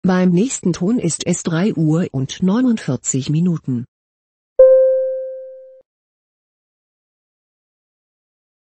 Beim nächsten Ton ist es 3 Uhr und 49 Minuten.